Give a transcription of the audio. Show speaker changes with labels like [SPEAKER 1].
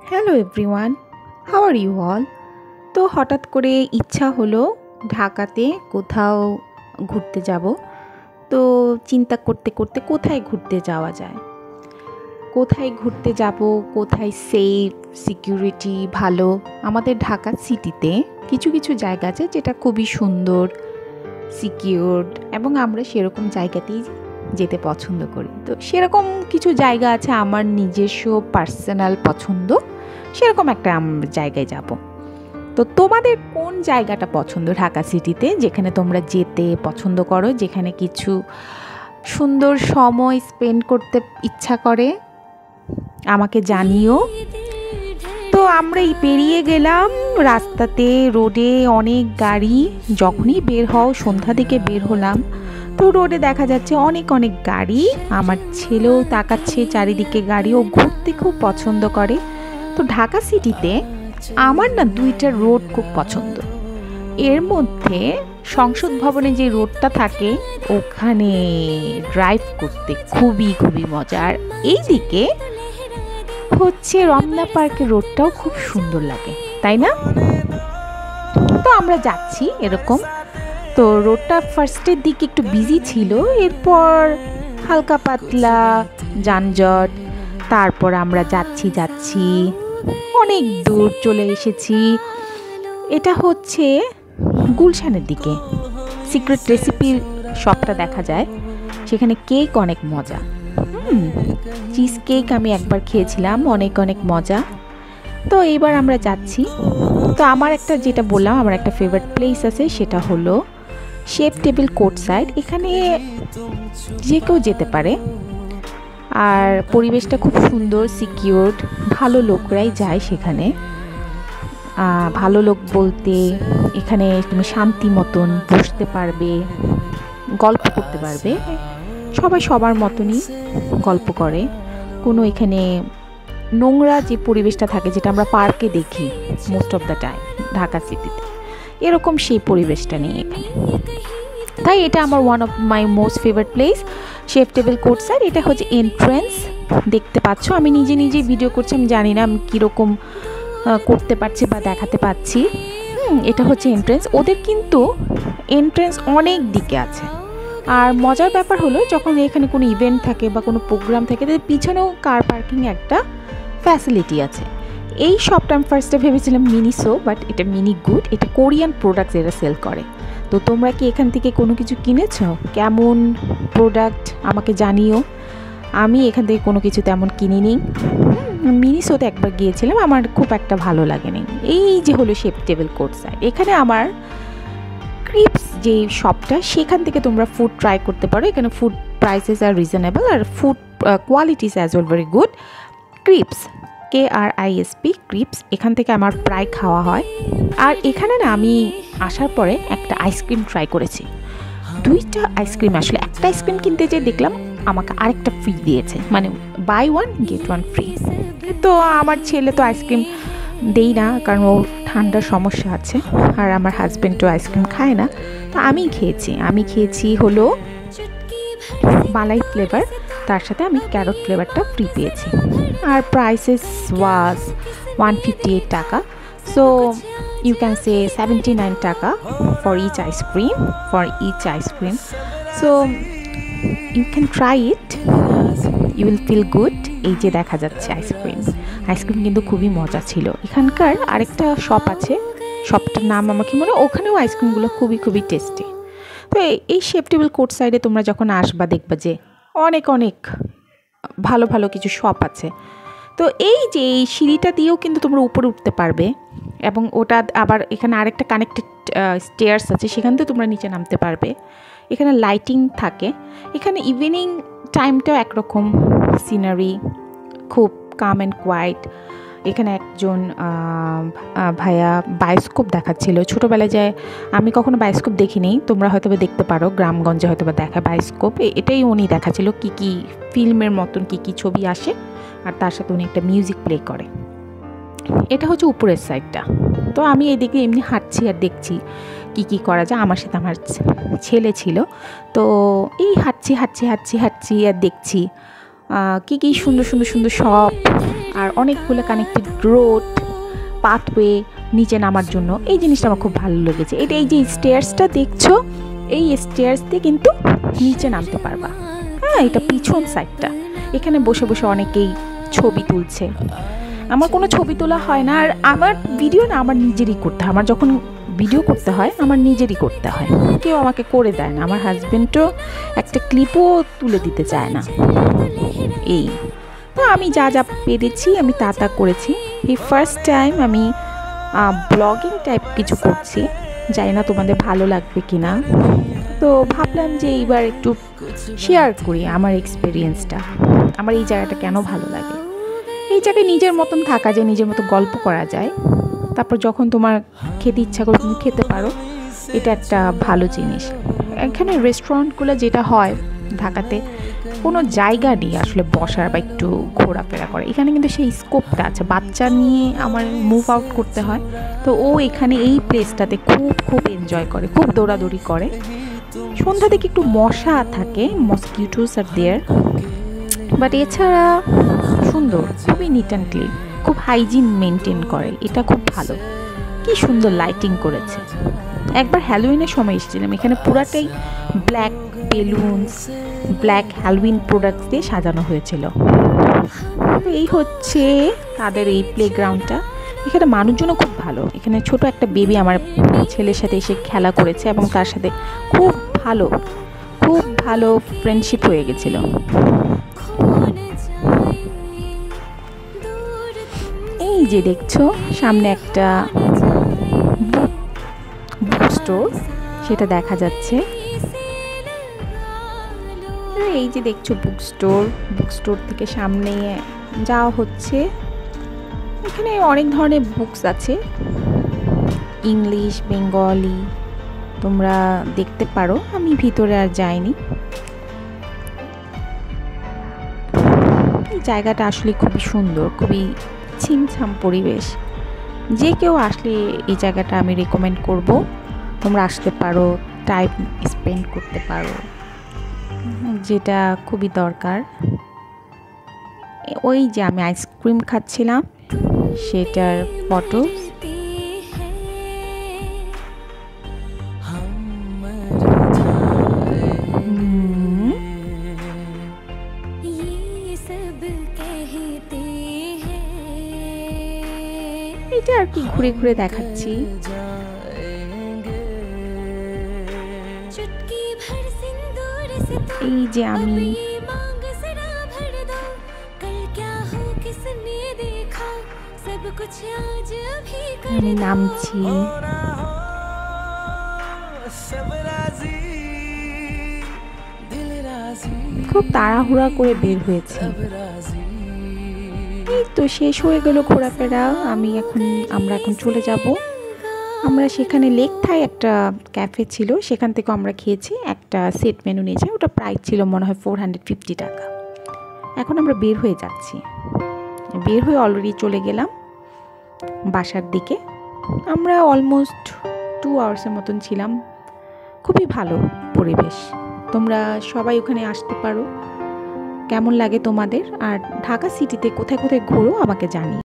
[SPEAKER 1] Hello everyone, how are you all. তো হঠাৎ করে ইচ্ছা হলো ঢাকাতে কোথাও ঘুরতে যাব। তো চিন্তা করতে করতে কোথায় ঘুরতে যাওয়া যায়, কোথায় ঘুরতে যাব, কোথায় সেফ সিকিউরিটি ভালো। আমাদের ঢাকা সিটিতে কিছু কিছু জায়গা আছে যেটা খুবই সুন্দর, সিকিউরড, এবং আমরা সেরকম জায়গাতেই যেতে পছন্দ করি। তো সেরকম কিছু জায়গা আছে আমার নিজস্ব পার্সোনাল পছন্দ, সেরকম একটা জায়গায় যাব। তো তোমাদের কোন জায়গাটা পছন্দ ঢাকা সিটিতে, যেখানে তোমরা যেতে পছন্দ করো, যেখানে কিছু সুন্দর সময় স্পেন্ড করতে ইচ্ছা করে, আমাকে জানিও। তো আমরা পেরিয়ে গেলাম রাস্তাতে, রোডে অনেক গাড়ি। যখনই বের হও, সন্ধ্যা দিকে বের হলাম, তো রোডে দেখা যাচ্ছে অনেক অনেক গাড়ি। আমার ছেলেও তাকাচ্ছে চারিদিকে গাড়ি, ও ঘুরতে খুব পছন্দ করে। তো ঢাকা সিটিতে আমার না দুইটা রোড খুব পছন্দ। এর মধ্যে সংসদ ভবনে যে রোডটা থাকে, ওখানে ড্রাইভ করতে খুবই খুবই মজা। আর এই দিকে হচ্ছে রমনা পার্কের রোডটাও খুব সুন্দর লাগে, তাই না? তো আমরা যাচ্ছি এরকম। তো রোডটা ফার্স্টের দিকে একটু বিজি ছিল, এরপর হালকা পাতলা যানজট। তারপর আমরা যাচ্ছি অনেক দূর চলে এসেছি। এটা হচ্ছে গুলশানের দিকে, সিক্রেট রেসিপির শপটা দেখা যায়। সেখানে কেক অনেক মজা, চিজ কেক আমি একবার খেয়েছিলাম, অনেক অনেক মজা। তো এবার আমরা যাচ্ছি। তো আমার একটা, যেটা বললাম, আমার একটা ফেভারিট প্লেস আছে, সেটা হলো শেপ টেবিল কোর্টসাইড। এখানে যে কেউ যেতে পারে, আর পরিবেশটা খুব সুন্দর, সিকিউরড, ভালো লোকরাই যায় সেখানে। ভালো লোক বলতে এখানে তুমি শান্তি মতন বসতে পারবে, গল্প করতে পারবে। সবাই সবার মতনই গল্প করে। কোনো এখানে নোংরা যে পরিবেশটা থাকে, যেটা আমরা পার্কে দেখি most of the time Dhaka সিটিতে, এরকম সেই পরিবেশটা নেই এখানে। তাই এটা আমার one of my most favourite place, chef table courtside. এটা হচ্ছে এন্ট্রেন্স, দেখতে পাচ্ছ। আমি নিজে ভিডিও করছি, আমি জানি না আমি কীরকম করতে পারছি বা দেখাতে পাচ্ছি। এটা হচ্ছে এন্ট্রেন্স। ওদের কিন্তু এন্ট্রেন্স অনেক দিকে আছে। আর মজার ব্যাপার হলো, যখন এখানে কোনো ইভেন্ট থাকে বা কোনো প্রোগ্রাম থাকে, তাদের পিছনেও কার পার্কিং একটা ফ্যাসিলিটি আছে। এই শপটা আমি ফার্স্টে ভেবেছিলাম মিনিসো, বাট এটা মিনি গুড। এটা কোরিয়ান প্রোডাক্টস এরা সেল করে। তো তোমরা কি এখান থেকে কোনো কিছু কিনেছো? কেমন প্রোডাক্ট আমাকে জানিও। আমি এখান থেকে কোনো কিছু তেমন কিনিনি। মিনিসোতে একবার গিয়েছিলাম, আমার খুব একটা ভালো লাগেনি। এই যে হলো শেপ টেবিল কোর্টসাইড, এখানে আমার ক্রিপস যে শপটা, সেখান থেকে তোমরা ফুড ট্রাই করতে পারো। এখানে ফুড প্রাইসেস আর রিজনেবল, আর food qualities as well very good. Cripps, KRISP, Cripps, এখান থেকে আমার প্রায় খাওয়া হয়। আর এখানে না আমি আসার পরে একটা আইসক্রিম ট্রাই করেছি, দুইটা আইসক্রিম। আসলে একটা আইসক্রিম কিনতে যেয়ে দেখলাম আমাকে আরেকটা ফ্রি দিয়েছে, মানে buy one get one free. তো আমার ছেলে তো আইসক্রিম দেই না, কারণ ওর ঠান্ডার সমস্যা আছে, আর আমার হাজব্যান্ডও আইসক্রিম খায় না। তো আমি খেয়েছি হলো মালাই ফ্লেভার, তার সাথে আমি ক্যারট ফ্লেভারটা ফ্রি পেয়েছি। আর প্রাইসেস ওয়াজ 158 টাকা। সো you can say 79 টাকা for each ice cream. So you can try it, you will feel good. এই যে দেখা যাচ্ছে আইসক্রিম কিন্তু খুবই মজা ছিল। এখানকার আরেকটা শপ আছে, শপটার নাম আমার কি মনে, ওখানেও আইসক্রিমগুলো খুবই খুবই টেস্টি। তো এই শেপ টেবিল কোর্ট সাইডে তোমরা যখন আসবা, দেখবা যে অনেক অনেক ভালো ভালো কিছু শপ আছে। তো এই যে এই সিঁড়িটা দিয়েও কিন্তু তোমরা উপরে উঠতে পারবে, এবং ওটা আবার এখানে আরেকটা কানেক্টেড স্টেয়ার্স আছে, সেখান থেকে তোমরা নিচে নামতে পারবে। এখানে লাইটিং থাকে। এখানে ইভিনিং টাইমটাও একরকম সিনারি, খুব কাম অ্যান্ড কোয়াইট। এখানে একজন ভাইয়া বায়োস্কোপ দেখাচ্ছিল। ছোটোবেলায় যায়, আমি কখনো বায়োস্কোপ দেখিনি, তোমরা হয়তো দেখতে পারো, গ্রামগঞ্জে হয়তো বা দেখায় বায়োস্কোপ। এটাই উনি দেখাচ্ছিল, কী ফিল্মের মতন কী ছবি আসে, আর তার সাথে উনি একটা মিউজিক প্লে করে। এটা হচ্ছে উপরের সাইডটা। তো আমি এদিকে এমনি হাঁটছি আর দেখছি কী করা যায়। আমার সাথে আমার ছেলে ছিল। তো এই হাঁটছি আর দেখছি কী সুন্দর সুন্দর সুন্দর শপ আর অনেকগুলো কানেক্টেড রোড, পাথওয়ে নিচে নামার জন্য। এই জিনিসটা আমার খুব ভালো লেগেছে। এটা এই যে স্টেয়ার্সটা দেখছো, এই স্টেয়ার্স দিয়ে কিন্তু নিচে নামতে পারবা। হ্যাঁ, এটা পিছন সাইডটা। এখানে বসে বসে অনেকেই ছবি তুলছে। আমার কোনো ছবি তোলা হয় না, আর আমার ভিডিও না আমার নিজেরই করতে হয়। আমার যখন ভিডিও করতে হয় আমার নিজেরই করতে হয়, কেউ আমাকে করে দেয় না। আমার হাজব্যান্ডও একটা ক্লিপও তুলে দিতে চায় না। এই তো আমি যা যা পেরেছি আমি তা করেছি। এই ফার্স্ট টাইম আমি ব্লগিং টাইপ কিছু করছি, জানি না তোমাদের ভালো লাগবে কি না। তো ভাবলাম যে এইবার একটু শেয়ার করি আমার এক্সপিরিয়েন্সটা, আমার এই জায়গাটা কেন ভালো লাগে। এই জায়গায় নিজের মতন থাকা যায়, নিজের মতো গল্প করা যায়। তারপর যখন তোমার খেতে ইচ্ছা করে তুমি খেতে পারো, এটা একটা ভালো জিনিস। এখানে রেস্টুরেন্টগুলো যেটা হয় ঢাকাতে, কোনো জায়গা নেই আসলে বসার বা একটু ঘোরাফেরা করে। এখানে কিন্তু সেই স্কোপটা আছে। বাচ্চা নিয়ে আমার মুভ আউট করতে হয়, তো ও এখানে এই প্লেসটাতে খুব এনজয় করে, খুব দৌড়াদৌড়ি করে। সন্ধ্যা থেকে একটু মশা থাকে, মসকিউটোস আর দেয়ার, বাট এছাড়া সুন্দর, খুবই নিট অ্যান্ড ক্লিন, খুব হাইজিন মেনটেন করে। এটা খুব ভালো। কি সুন্দর লাইটিং করেছে। একবার হ্যালোউইনের সময় এসেছিলাম, এখানে পুরাটাই black balloons, black Halloween products দিয়ে সাজানো হয়েছিল। তো এই হচ্ছে তাদের এই প্লেগ্রাউন্ডটা। এখানে মানুষজনও খুব ভালো। এখানে ছোট একটা বেবি আমার ছেলের সাথে এসে খেলা করেছে এবং তার সাথে খুব ভালো ফ্রেন্ডশিপ হয়ে গেছিল। এই যে দেখছো সামনে একটা বুক স্টোর, সেটা দেখা যাচ্ছে। এই যে দেখছো বুক স্টোর থেকে সামনে যাওয়া হচ্ছে। এখানে অনেক ধরনের বুকস আছে, ইংলিশ, বেঙ্গলি, তোমরা দেখতে পারো। আমি ভিতরে আর যাইনি। এই জায়গাটা আসলে খুবই সুন্দর, খুবই ছিমছাম পরিবেশ। যে কেউ আসলে এই জায়গাটা আমি রেকমেন্ড করব। তোমরা আসতে পারো, টাইম স্পেন্ড করতে পারো, যেটা খুবই দরকার। ওই যে আমি আইসক্রিম খাচ্ছিলাম, সেটার ফটো। এটা আর কি ঘুরে ঘুরে দেখাচ্ছি। এই যে আমি নামছি। খুব তাড়াহুড়া করে বের হয়েছি। এই তো শেষ হয়ে গেল ঘোরাফেরা। আমরা এখন চলে যাব। আমরা সেখানে লেক থাই একটা ক্যাফে ছিল, সেখান থেকে আমরা খেয়েছি। একটা সেট মেনু নিয়েছি, ওটা প্রাইস ছিল মনে হয় 450 টাকা। এখন আমরা বের হয়ে যাচ্ছি। বের হয়ে অলরেডি চলে গেলাম বাসার দিকে। আমরা অলমোস্ট 2 আওয়ার্সের মতন ছিলাম। খুবই ভালো পরিবেশ। তোমরা সবাই ওখানে আসতে পারো। কেমন লাগে তোমাদের? আর ঢাকা সিটিতে কোথায় কোথায় ঘোরো আমাকে জানিও।